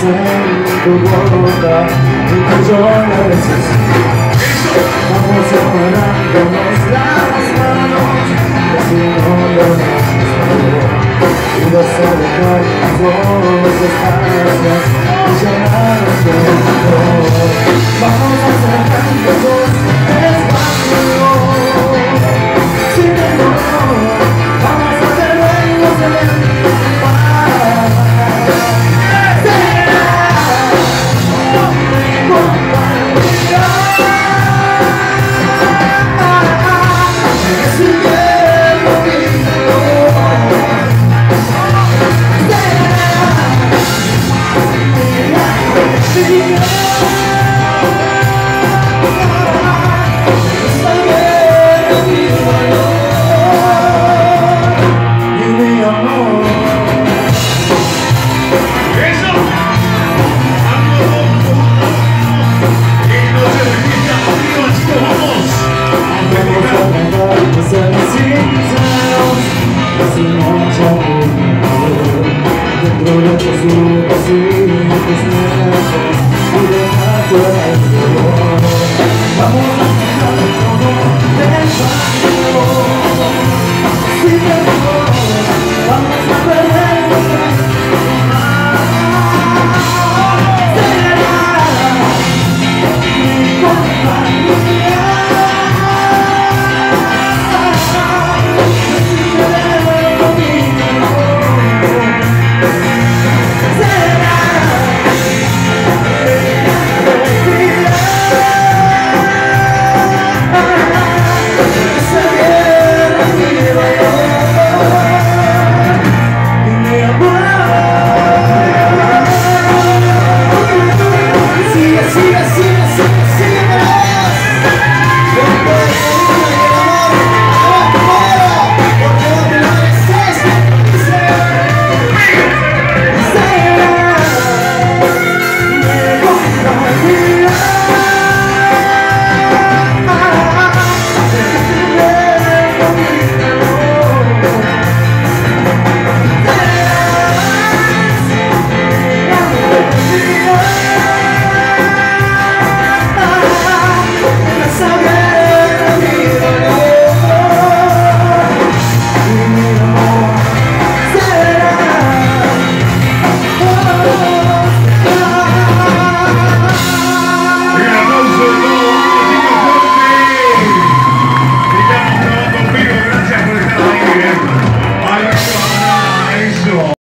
en tu boca y que yo a veces vamos separándonos las manos y así no lo necesito y vas a dejar los espacios y llenar de amor. Vamos a hacer tantos espacios sin temor, vamos a ser dueños del vamos a dejar todo despacio, sin temor.